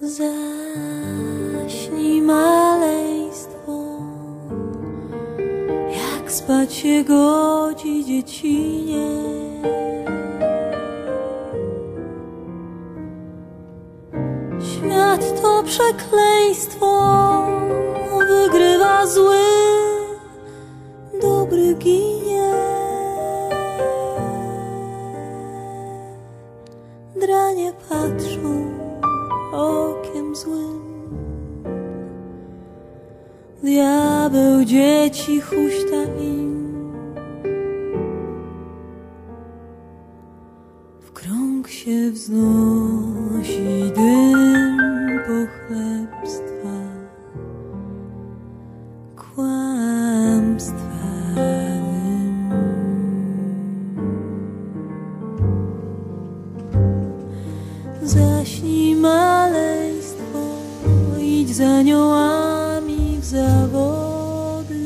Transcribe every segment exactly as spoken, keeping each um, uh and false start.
Zaśnij maleństwo, jak spać się godzi dziecinie. Świat to przekleństwo, wygrywa zły, dobry ginie. Dranie patrzą okiem złym, diabeł dzieci huśta im. W krąg się wznosi dym pochlebstwa, kłamstwa dym. Zaśnij maleństwo, idź za aniołami w zawody.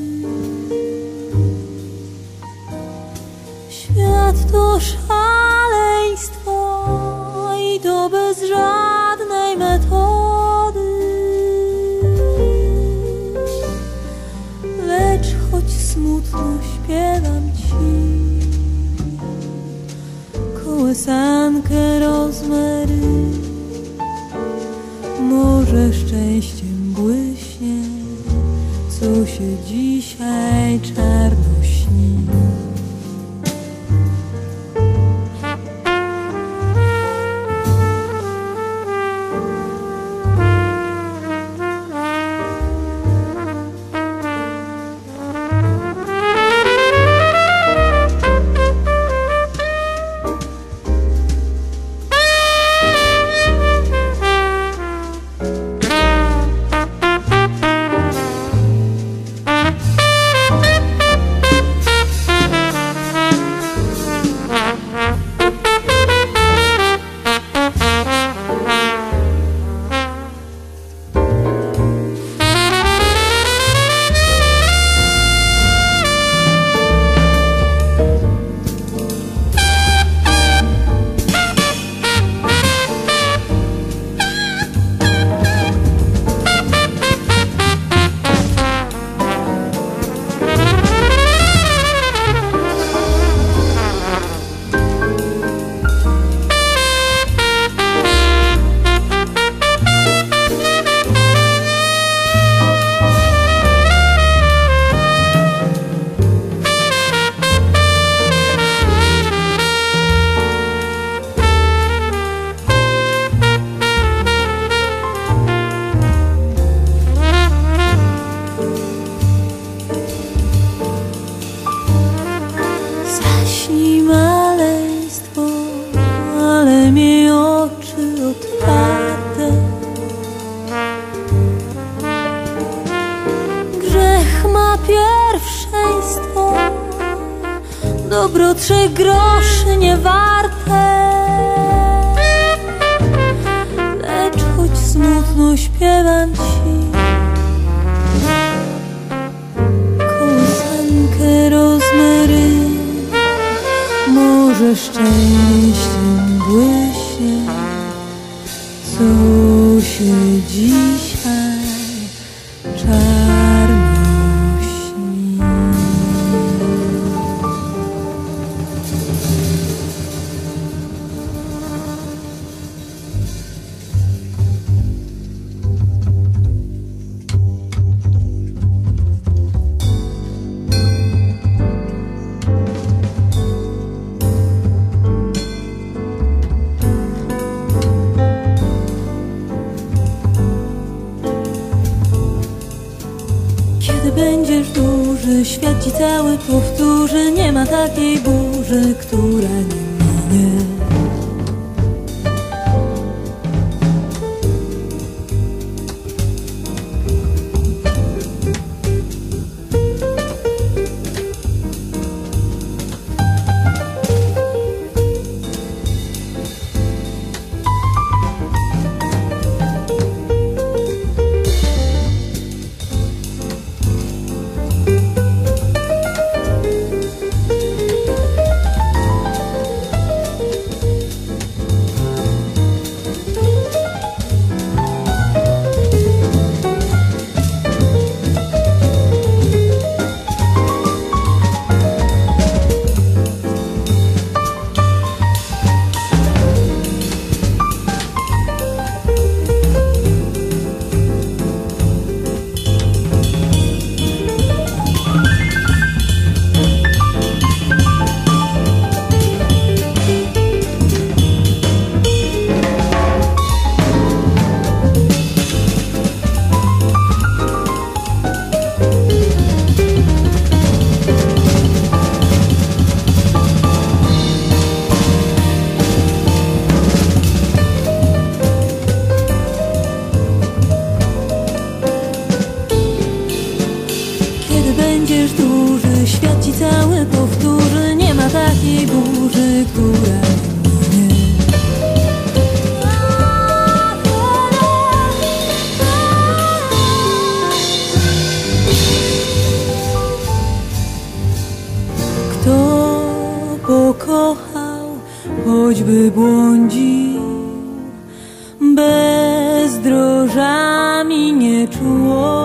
Świat to szaleństwo i to bez żadnej metody. Lecz choć smutno śpiewam ci kołysankę rozmery, może szczęściem błyśnie, co się dzisiaj czarno śni. Zaśnij maleństwo, ale miej oczy otwarte. Grzech ma pierwszeństwo, dobro trzech groszy nie warte. Lecz choć smutno śpiewam ci kołysankę rozmery, może szczęściem błyśnie, co się dzisiaj czarno śni. Kiedy będziesz duży, świat ci cały powtórzy, nie ma takiej burzy, która nie minie. Będziesz duży, świat ci cały powtórzy. Nie ma takiej burzy, która nie minie. Kto pokochał, choćby błądził, bezdrożami nie czuło.